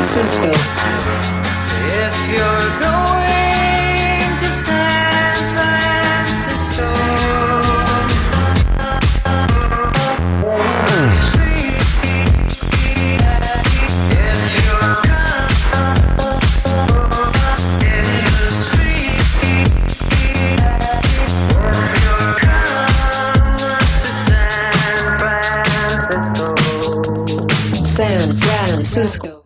Francisco. If you're going to San Francisco, if you're San Francisco.